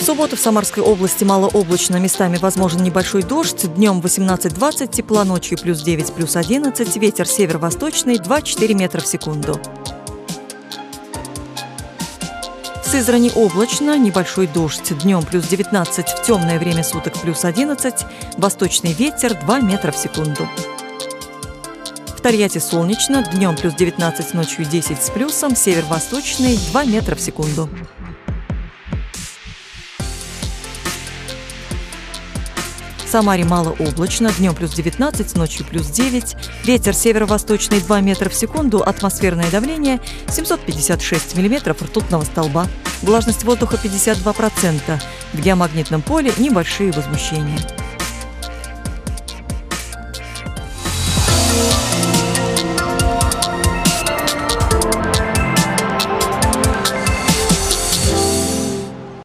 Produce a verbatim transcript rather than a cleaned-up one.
субботу в Самарской области малооблачно, местами возможен небольшой дождь. Днем восемнадцать-двадцать тепла, ночью плюс девять, плюс одиннадцать. Ветер северо-восточный два-четыре метра в секунду. В Сызрани облачно, небольшой дождь. Днем плюс девятнадцать, в темное время суток плюс одиннадцать. Восточный ветер два метра в секунду. В Тольятти солнечно, днем плюс девятнадцать, ночью десять с плюсом. Северо-восточный два метра в секунду. В Самаре малооблачно, днем плюс девятнадцать, ночью плюс девять. Ветер северо-восточный два метра в секунду, атмосферное давление семьсот пятьдесят шесть миллиметров ртутного столба. Влажность воздуха пятьдесят два процента. В геомагнитном поле небольшие возмущения.